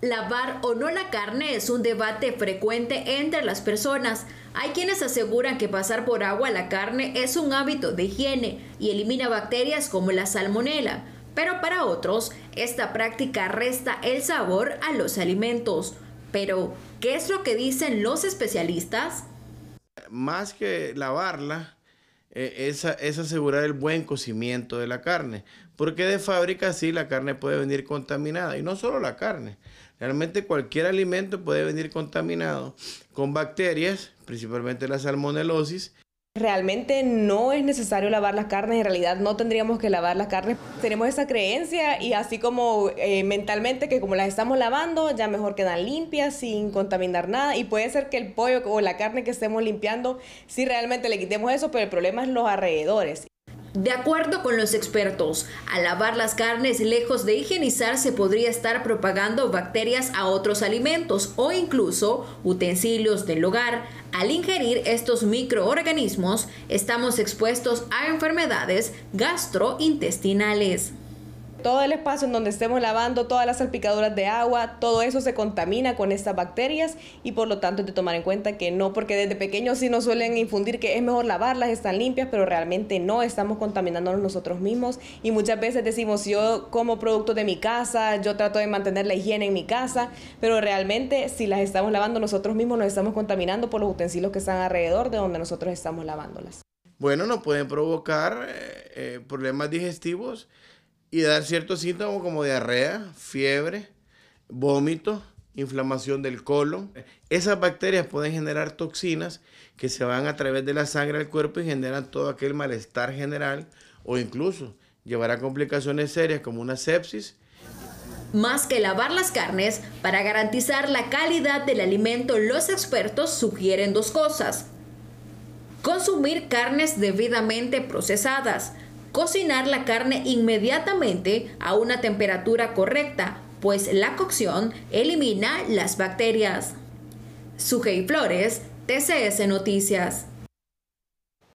Lavar o no la carne es un debate frecuente entre las personas. Hay quienes aseguran que pasar por agua la carne es un hábito de higiene y elimina bacterias como la salmonela, pero para otros, esta práctica resta el sabor a los alimentos. Pero, ¿qué es lo que dicen los especialistas? Más que lavarla, es asegurar el buen cocimiento de la carne, porque de fábrica sí la carne puede venir contaminada, y no solo la carne, realmente cualquier alimento puede venir contaminado con bacterias, principalmente la salmonelosis. Realmente no es necesario lavar las carnes, en realidad no tendríamos que lavar las carnes. Tenemos esa creencia y así como mentalmente que como las estamos lavando ya mejor quedan limpias sin contaminar nada, y puede ser que el pollo o la carne que estemos limpiando sí realmente le quitemos eso, pero el problema es los alrededores. De acuerdo con los expertos, al lavar las carnes, lejos de higienizarse, podría estar propagando bacterias a otros alimentos o incluso utensilios del hogar. Al ingerir estos microorganismos, estamos expuestos a enfermedades gastrointestinales. Todo el espacio en donde estemos lavando, todas las salpicaduras de agua, todo eso se contamina con estas bacterias, y por lo tanto hay que tomar en cuenta que no, porque desde pequeños sí nos suelen infundir que es mejor lavarlas, están limpias, pero realmente no, estamos contaminándonos nosotros mismos, y muchas veces decimos yo como producto de mi casa, yo trato de mantener la higiene en mi casa, pero realmente si las estamos lavando nosotros mismos nos estamos contaminando por los utensilios que están alrededor de donde nosotros estamos lavándolas. Bueno, nos pueden provocar problemas digestivos y dar ciertos síntomas como diarrea, fiebre, vómito, inflamación del colon. Esas bacterias pueden generar toxinas que se van a través de la sangre al cuerpo y generan todo aquel malestar general, o incluso llevar a complicaciones serias como una sepsis. Más que lavar las carnes, para garantizar la calidad del alimento, los expertos sugieren dos cosas: consumir carnes debidamente procesadas, cocinar la carne inmediatamente a una temperatura correcta, pues la cocción elimina las bacterias. Sujei Flores, TCS Noticias.